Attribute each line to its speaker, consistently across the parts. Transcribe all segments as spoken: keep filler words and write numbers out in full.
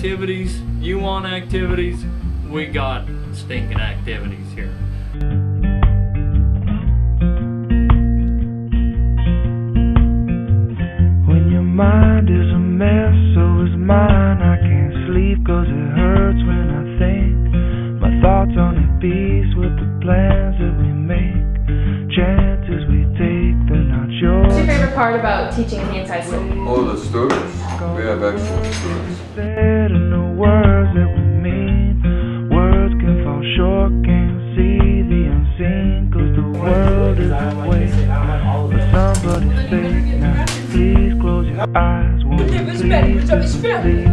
Speaker 1: activities, you want activities, we got stinking activities here.
Speaker 2: When your mind is a mess, so is mine. I can't sleep cause it hurts when I think. My thoughts on the beats with the plans that we make. Chances we take, they're not yours.
Speaker 3: What's your favorite part about teaching at Haines High School?
Speaker 4: All the students. We have excellent students.
Speaker 2: Said in the words that we mean. Words can fall short, can't see the unseen. Cause the world is away for somebody's fate. Now please close your eyes. Won't you please, please, please,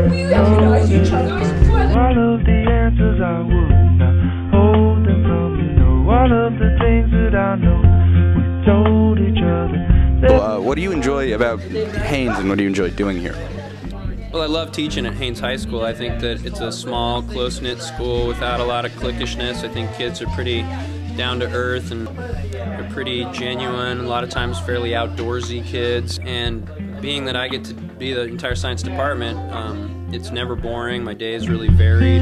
Speaker 2: all of the answers I would not hold them from you. Know all of the things that I know we told each other.
Speaker 5: Uh, what do you enjoy about Haines and what do you enjoy doing here?
Speaker 6: Well, I love teaching at Haines High School. I think that it's a small, close-knit school without a lot of cliquishness. I think kids are pretty down to earth and they're pretty genuine, a lot of times fairly outdoorsy kids. And being that I get to be the entire science department, um, it's never boring. My day is really varied.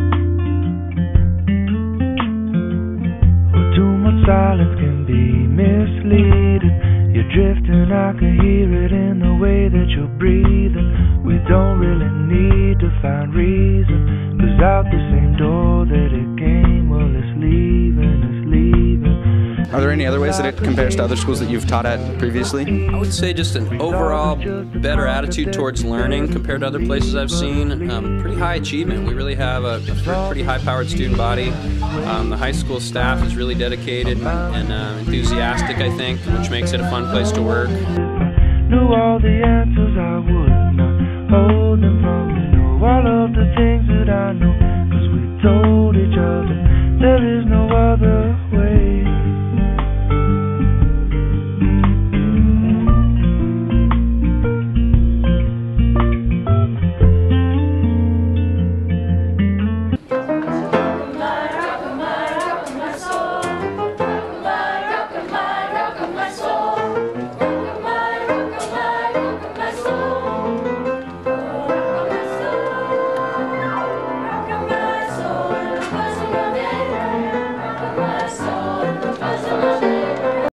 Speaker 2: Well, too much silence can be misleading. You're drifting, I can hear it in the way that you're breathing. We don't really need to find reason, cause out the same door that it came, well it's leaving, it's leaving.
Speaker 5: Are there any other ways that it compares to other schools that you've taught at previously?
Speaker 6: I would say just an overall better attitude towards learning compared to other places I've seen. Um, pretty high achievement. We really have a, a pretty high-powered student body. Um, the high school staff is really dedicated and uh, enthusiastic, I think, which makes it a fun place to work.
Speaker 2: Knew all the answers I would not hold them.